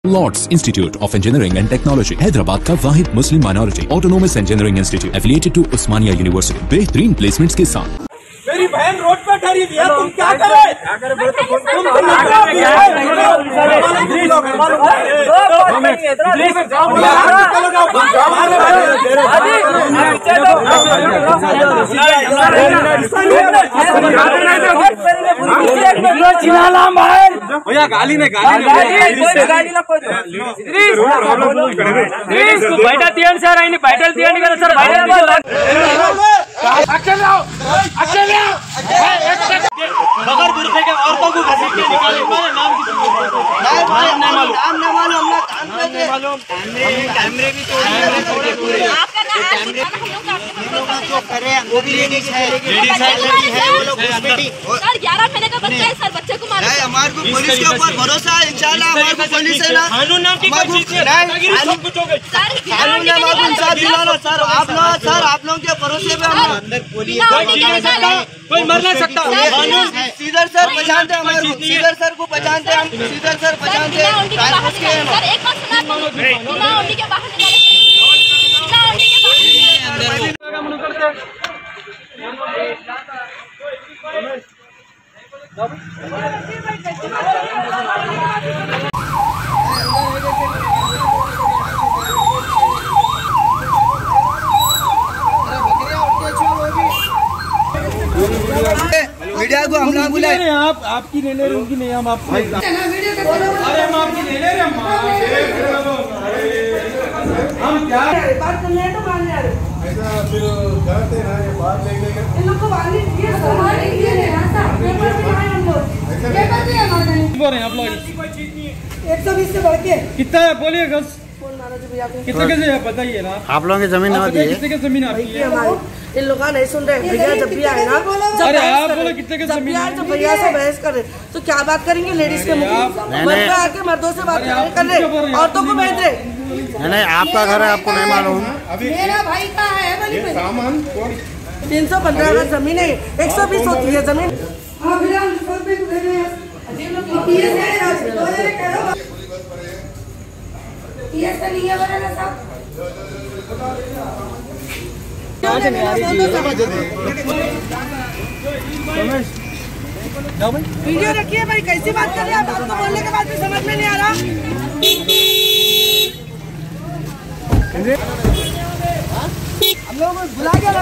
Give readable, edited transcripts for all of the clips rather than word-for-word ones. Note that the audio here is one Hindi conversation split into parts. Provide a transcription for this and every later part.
Lord's Institute of Engineering and Technology Hyderabad का वाहिद Muslim minority autonomous engineering institute affiliated to Osmania university बेहतरीन प्लेसमेंट्स के साथ। मेरी बहन रोड पर खड़ी हुई है, तुम क्या करे? भैया गाली नहीं बैठा तीन सर आई बैठल तीन सर बगैर बुरखे के औरतों को घसीट के निकाले नाम की मालूम कैमरे भी जो करे वो भी लेडीज है वो लोग सर 11 महीने का बच्चा है सर, बच्चे को मारो। हमारे को पुलिस के ऊपर भरोसा है, इंशाल्लाह हमारे को पुलिस है ना। कानून नाम की कोई चीज नहीं, सब कुछ हो गई। कानून नाम आप इंसाफ दिलाना सर, आप लोग के भरोसे पे हम अंदर बोलिए कोई मर नहीं सकता। सीधर सर पहचानते हमारे, सीधर सर को पहचानते हम, सीधर सर पहचानते हैं। मीडिया को हम ना बुलाए, आप आपकी ले ले रहे, उनकी नहीं, हम आपको अरे हम आपकी ले ले रहे, हम क्या बात कर रहे हैं तो मान ले रहे ऐसा फिर जाते हैं ये बात लेके इन लोग को वाली ये हमारे ये है ना पेपर में आए हम लोग पेपर भी है हमारे बोल रहे हैं आप लोग 120 से बढ़ के कितना है बोलिए गस कितने कैसे है बताइए ना। आप लोगों की जमीन आती है, कितने की जमीन आती है? इन लोग नहीं सुन रहे भैया, जब भी आए ना अरे आप बोलो कितने की जमीन है? जब भैया से बहस कर रहे तो क्या बात करेंगे लेडीज के मुंह में आके मर्दों से बात कर रहे, औरतों को भेज रहे। नहीं आपका घर है, आपको नहीं मालूम? मेरा भाई का है 315 का जमीन है, 120 होती है जमीन। वीडियो रखिए भाई, कैसी बात कर रहे हैं आप? आपको बोलने के बाद भी समझ में नहीं आ रहा। हम लोग बुला के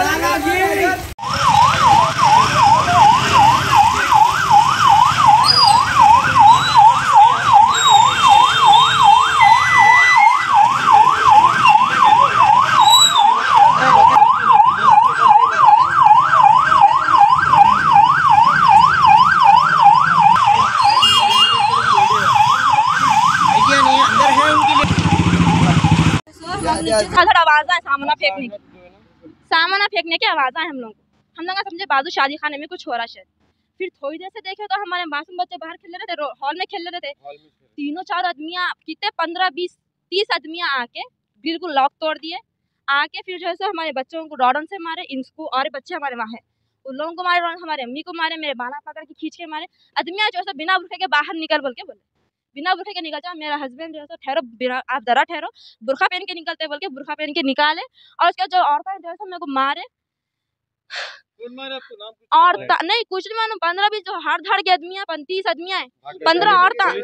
सामाना फेंकने की आवाज़ है। हम लोग समझे बाजू शादी खाने में कुछ हो रहा है। फिर थोड़ी देर से देखे तो हमारे मासूम बच्चे बाहर खेल रहे थे, हॉल में खेल रहे थे। तीनों चार आदमियाँ कितने 15-20-30 आदमियाँ आके बिल्कुल लॉक तोड़ दिए। आके फिर जो है हमारे बच्चों को रॉडन से मारे, इनको और बच्चे हमारे वहाँ है उन लोगों को मारे, हमारे अम्मी को मारे, मेरे बाला पकड़ के खींच के मारे। आदमियाँ जो है बिना बुरखे के बाहर निकल बोल के बोले, बिना बुरखे के निकल जाओ। मेरा हस्बैंड जो है ठहरो, आप जरा ठहरो, बुरखा पहन के निकलते बोल के बुरखा पहन के निकाले। और उसके जो औरतें जो है मेरे को मारे और नहीं कुछ नहीं मालूम। 15-20 जो हाथ धाड़ के आदमी है, 30 आदमी है, 15 औरतें नहीं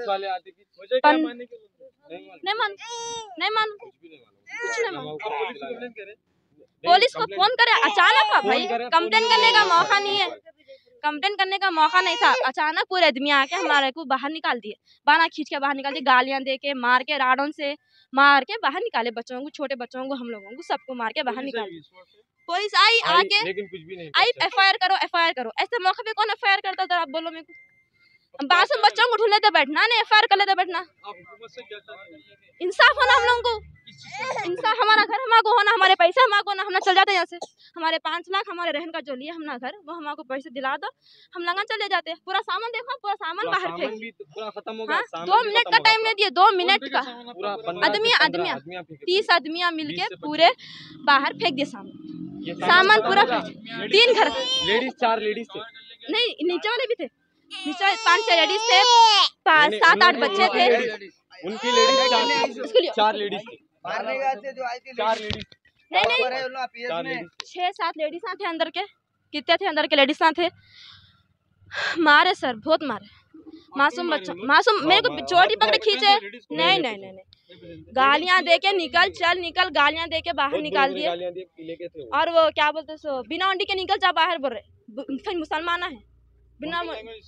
मालूम कुछ नहीं मालूम। पुलिस को फोन करे अचानक भाई, कंप्लेन करने का मौका नहीं है, कंप्लेन करने का मौका नहीं था। अचानक पूरे आदमी आके हमारे को बाहर निकाल दिए, बाना खींच के बाहर निकाल दिए, गालियां दे के मार के राडों से मार के बाहर निकाले। बच्चों को, छोटे बच्चों को, हम लोगों को सबको मार के बाहर निकाले। पुलिस आई आके आई एफआईआर करो, एफआईआर करो। ऐसे मौके पे कौन एफआईआर करता था? आप बोलो मेरे को। मासूम बच्चों को ढूंढ लेते बैठना, नहीं एफआईआर कर लेते बैठना। इंसाफ होना हम लोगों को, इंसाफ। हमारा घर हमारे होना, हमारे पैसे हमारे होना, हम लोग चल जाते यहाँ से। हमारे 5 लाख हमारे रहन का जो लिए हमने घर, वो हमको पैसे दिला दो, हम लगा चले जाते। पूरा सामान देखो, पूरा सामान बाहर फेंक, 2 मिनट का टाइम नहीं दिए, 2 मिनट का। आदमियाँ 30 आदमियाँ मिलके पूरे बाहर फेंक दिए सामान पूरा। 3 घर, 4 लेडीज थे, नहीं नीचे वाले भी थे, नीचे 5-6 लेडीज थे, 7-8 बच्चे थे। उनकी लेडीज 4 लेडीज थी। मारने गए थे जो आई थी 4 लेडीज नहीं 6-7 लेडीज थे अंदर के। कितने थे अंदर के लेडीज थे? मारे सर, बहुत मारे। मासूम बच्चा, मासूम मेरे को चोटी पकड़ खींचे। नहीं गालियां दे के निकल, गालियां दे के बाहर निकाल दिए। और वो क्या बोलते सो बिना उंडी के निकल जा बाहर बोल रहे, फिर मुसलमान है बिना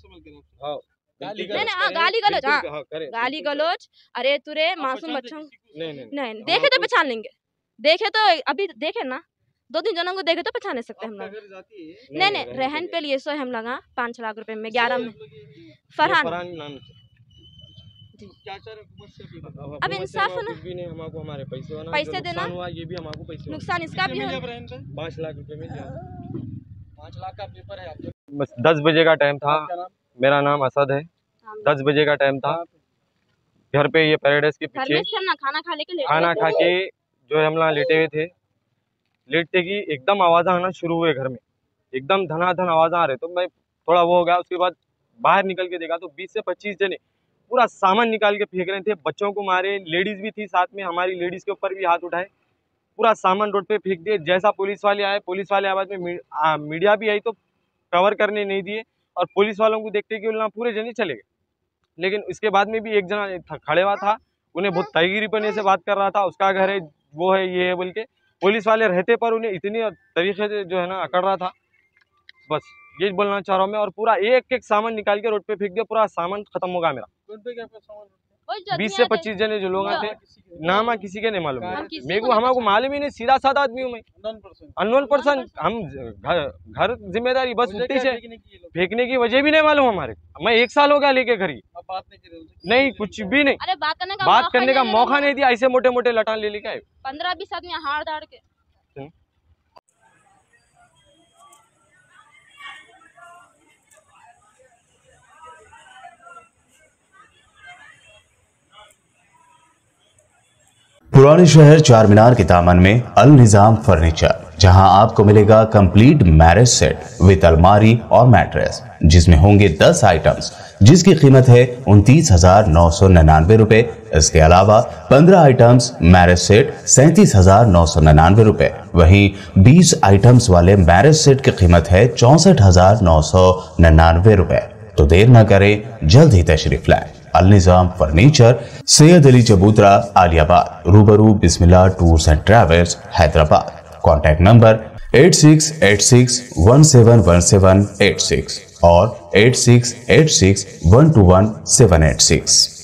गाली गलोच। अरे तुरे मासूम बच्चों नहीं देखे तो पहचान लेंगे, देखे तो अभी देखे ना 2-3 जनों को देखे तो पहचान नहीं सकते हम लोग। नहीं रहन पे लिए सो हम लोग 5 लाख रुपए में 11 में फरहान अब इंसाफ है ना, हमको हमारे पैसे देना, ये भी हमको पैसे नुकसान इसका भी है। 5 लाख रुपए में 5 लाख का पेपर है आपके। बस 10 बजे का टाइम था। मेरा नाम असद है। 10 बजे का टाइम था। घर पे ये पैराडाइज के पीछे खाना खा के जो हम लोग लेटे हुए थे, लेटते की एकदम आवाज़ आना शुरू हुए घर में, एकदम धनाधन आवाज़ आ रहे। तो मैं थोड़ा वो हो गया। उसके बाद बाहर निकल के देखा तो 20 से 25 जने पूरा सामान निकाल के फेंक रहे थे। बच्चों को मारे, लेडीज़ भी थी साथ में, हमारी लेडीज़ के ऊपर भी हाथ उठाए, पूरा सामान रोड पे फेंक दिए। जैसा पुलिस वाले आए, पुलिस वाले आवाज़ में मीडिया भी आई तो कवर करने नहीं दिए, और पुलिस वालों को देखते कि उन्हें पूरे जने चले गए। लेकिन इसके बाद में भी एक जना खड़े हुआ था, उन्हें बहुत तगीरीपने से बात कर रहा था, उसका घर है, वो है, ये है बोल के। पुलिस वाले रहते पर उन्हें इतनी तरीके से जो है ना अकड़ रहा था। बस ये बोलना चाह रहा हूँ मैं। और पूरा एक सामान निकाल के रोड पे फेंक दिया, पूरा सामान खत्म होगा मेरा। 20 से 25 जने जो लोग थे, नाम किसी के नहीं मालूम, मेरे को हमारे मालूम ही नहीं। सीधा साधा आदमी हूँ मैं, अननोन पर्सन। हम घर जिम्मेदारी बस उतनी से फेंकने की वजह भी नहीं मालूम हमारे। मैं 1 साल हो गया लेके घर ही, नहीं कुछ भी नहीं। अरे बात करने का मौका नहीं दिया। ऐसे मोटे मोटे लटान ले लेके आए 15-20 आदमी हाड़ दाड़ के। पुराने शहर चार मीनार के दामन में अल निजाम फर्नीचर, जहां आपको मिलेगा कंप्लीट मैरिज सेट विद अलमारी और मैट्रेस, जिसमें होंगे 10 आइटम्स, जिसकी कीमत है 29,999 रुपए। इसके अलावा 15 आइटम्स मैरिज सेट 37,999 रुपए। वहीं 20 आइटम्स वाले मैरिज सेट की कीमत है 64,999 रुपए। तो देर न करें, जल्द ही तशरीफ लाएं। Al Nizam furniture, Syed Ali Chabutra, Aliabad, Rubaru Bismillah tours and travels, Hyderabad. Contact number 8686171786 और 8686121786।